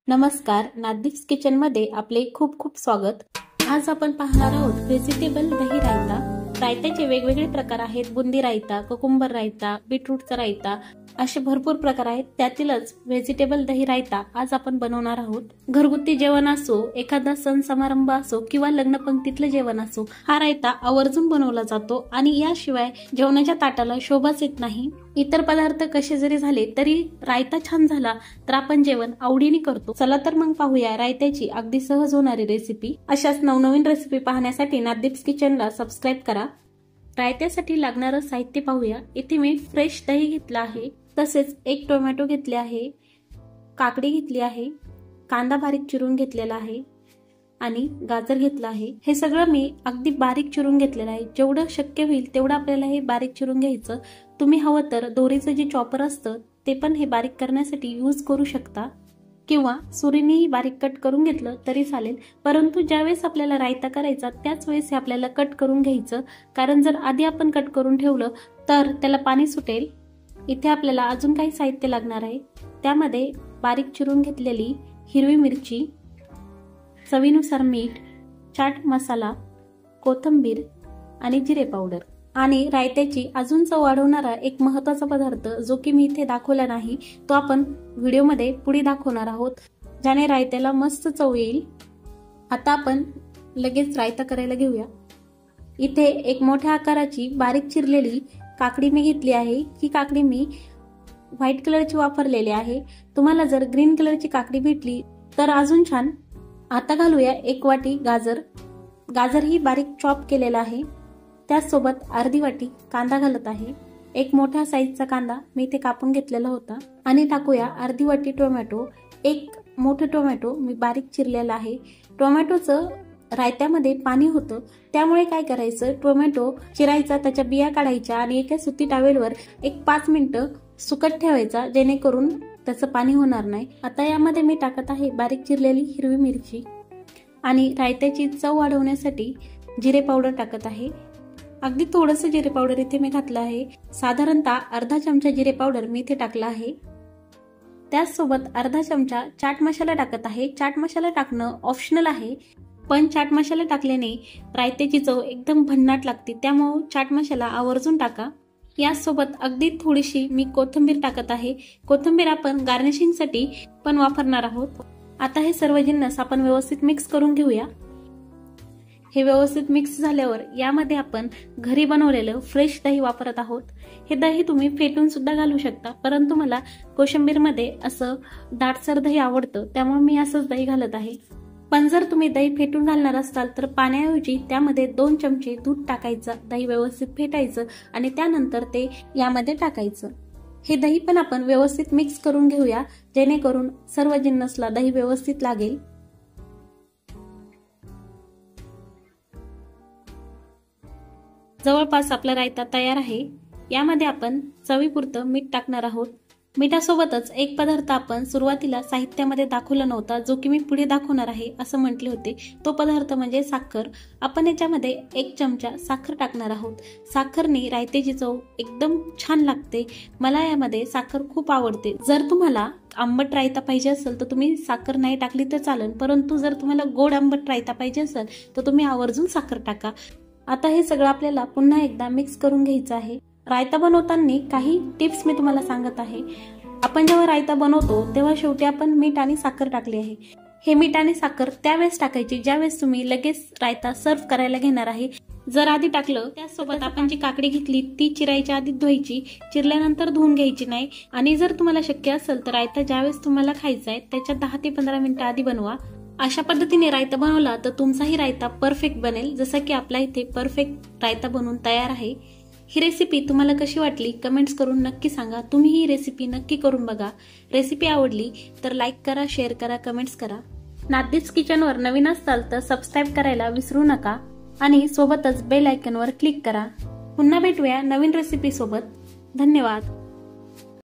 नमस्कार, नादिक्स किचन मध्ये आपले खूप खूप स्वागत। आज आपण पाहणार आहोत व्हेजिटेबल दही रायता। रायत्याचे वेगवेगळे प्रकार आहेत। बुंदी रायता, कुकुंबर रायता, बीटरूटचा रायता, असे भरपूर प्रकार आहेत। त्यातीलच व्हेजिटेबल दही रायता आज आपण बनवणार आहोत। घरगुती जेवण असो, एखादा सण समारंभ असो किंवा लग्न पंक्तीतलं जेवण असो, हा रायता आवर्जून बनवला जातो आणि याशिवाय जेवणाच्या ताटाला शोभाच येत नाही। इतर पदार्थ कसे जरी झाले तरी रायता छान झाला तर आपण जेवण आवडीने करतो। चला तर मग पाहूया रायत्याची अगदी सहज होणारी रेसिपी। अशाच नवनवीन रेसिपी पाहण्यासाठी नादिक्स किचनला सबस्क्राइब करा। रायत्यासाठी लागणारं साहित्य पाहूया। इथे मी फ्रेश दही घेतला आहे, तसेच एक टोमॅटो घेतले आहे, काकडी घेतली आहे, कांदा बारीक चिरून घेतलेला आहे आणि गाजर घेतला आहे। हे सगळं मी अगदी बारीक चिरून घेतलेलं आहे। जेवढं शक्य होईल तेवढं आपल्याला हे बारीक चिरून घ्यायचं। तुम्ही हवं तर दोरीचं जे चॉपर असतं ते पण हे बारीक करण्यासाठी यूज करू शकता किंवा सुरीनेही बारीक कट करून घेतलं तरी चालेल। परंतु ज्यावेळेस आपल्याला रायता करायचा त्याच वेळेस हे आपल्याला कट करून घ्यायचं, कारण जर आधी आपण कट करून ठेवलं तर त्याला पाणी सुटेल। इथे आपल्याला अजून काही साहित्य लागणार आहे। त्यामध्ये बारीक चिरून घेतलेली हिरवी मिरची, चवीनुसार मीठ, चाट मसाला, कोथिंबीर आणि जिरे पावडर। आणि रायत्याची अजून चव वाढवणारा एक महत्त्वाचा पदार्थ जो की मी इथे दाखवला नाही तो आपण व्हिडिओमध्ये पुढे दाखवणार आहोत, ज्याने रायत्याला मस्त चव येईल। आता आपण लगेच रायता करायला घेऊया। इथे एक मोठ्या आकाराची बारीक चिरलेली काकडी मी घेतली आहे। ही काकडी मी व्हाईट कलरची वापरलेली आहे। तुम्हाला जर ग्रीन कलरची काकडी भेटली तर अजून छान। आता घालूया एक वाटी गाजर। गाजर ही बारीक चॉप केलेला आहे। त्याचसोबत अर्धी वाटी कांदा घालत आहे। एक मोठ्या साईजचा कांदा मी इथे कापून घेतलेला होता आणि टाकूया अर्धी वाटी टोमॅटो। एक मोठं टोमॅटो मी बारीक चिरलेला आहे। टोमॅटोचं रायत्यामध्ये पाणी होतं, त्यामुळे काय करायचं, टोमॅटो चिरायचा, त्याच्या बिया काढायच्या आणि एका सुती टॉवेलवर एक 5 मिनिटं सुकत ठेवायचा, जेणेकरून त्याचं पाणी होणार नाही। आता यामध्ये मी टाकत आहे बारीक चिरलेली हिरवी मिरची आणि रायत्याची चव वाढवण्यासाठी जिरे पावडर टाकत आहे। अगदी थोडंसं जिरे पावडर इथे मी घातलं आहे। साधारणतः अर्धा चमचा जिरे पावडर मी इथे टाकला आहे। त्याचसोबत अर्धा चमचा चाट मसाला टाकत आहे। चाट मसाला टाकणं ऑप्शनल आहे, पण चाट मसाला टाकल्याने रायत्याची चव एकदम भन्नाट लागते, त्यामुळे चाट मसाला आवर्जून टाका। यासोबत अगदी थोडीशी मी कोथिंबीर टाकत आहे। कोथिंबीर आपण गार्निशिंगसाठी पण वापरणार आहोत। आता हे सर्व जिन्नस आपण व्यवस्थित मिक्स करून घेऊया। हे व्यवस्थित मिक्स झाल्यावर यामध्ये आपण घरी बनवलेलं फ्रेश दही वापरत आहोत। हे दही तुम्ही फेटून सुद्धा घालू शकता, परंतु मला कोशिंबीरमध्ये असं दाटसर दही आवडतं, त्यामुळे मी असंच दही घालत आहे। पण जर तुम्ही दही फेटून घालणार असाल तर पाण्याऐवजी त्यामध्ये 2 चमचे दूध टाकायचं, दही व्यवस्थित फेटायचं आणि त्यानंतर ते यामध्ये टाकायचं। हे दही पण आपण व्यवस्थित मिक्स करून घेऊया, जेणेकरून सर्व जिन्नसला दही व्यवस्थित लागेल। जवळपास आपला रायता तयार आहे। यामध्ये आपण चवीपुरतं मीठ टाकणार आहोत। मिठासोबतच एक पदार्थ आपण सुरुवातीला साहित्यामध्ये दाखवला नव्हता, जो की मी पुढे दाखवणार आहे असं म्हटले होते। तो पदार्थ म्हणजे साखर। आपण याच्यामध्ये 1 चमचा साखर टाकणार आहोत। साखरने रायत्याची चव एकदम छान लागते। मला यामध्ये साखर खूप आवडते। जर तुम्हाला आंबट रायता पाहिजे असेल तर तुम्ही साखर नाही टाकली तर चालेल, परंतु जर तुम्हाला गोड आंबट रायता पाहिजे असेल तर तुम्ही आवर्जून साखर टाका। आता हे सगळं आपल्याला पुन्हा एकदा मिक्स करून घ्यायचं आहे। रायता बनवताना काही टिप्स मी तुम्हाला सांगत आहे। आपण जेव्हा रायता बनवतो तेव्हा शेवटी आपण मीठ आणि साखर टाकली आहे। हे मीठ आणि साखर त्यावेळेस टाकायची ज्यावेळेस तुम्ही लगेच रायता सर्व करायला घेणार आहे। जर आधी टाकलं, त्यासोबत आपण जी काकडी घेतली ती चिरायच्या आधी धुवायची, चिरल्यानंतर धुवून घ्यायची नाही। आणि जर तुम्हाला शक्य असेल तर रायता ज्यावेळेस तुम्हाला खायचा आहे त्याच्या 10 ते 15 मिनिटं आधी बनवा। अशा पद्धतीने रायता बनवला तर तुमचाही रायता परफेक्ट बनेल, जसं की आपला इथे परफेक्ट रायता बनवून तयार आहे। ही रेसिपी तुम्हाला कशी वाटली कमेंट्स करून नक्की सांगा। तुम्ही ही रेसिपी नक्की करून बघा। रेसिपी आवडली तर लाईक करा, शेअर करा, कमेंट्स करा। नादिक्स किचनवर नवीन असाल तर सबस्क्राइब करायला विसरू नका आणि सोबतच बेल आयकॉनवर क्लिक करा। पुन्हा भेटूया नवीन रेसिपी सोबत। धन्यवाद।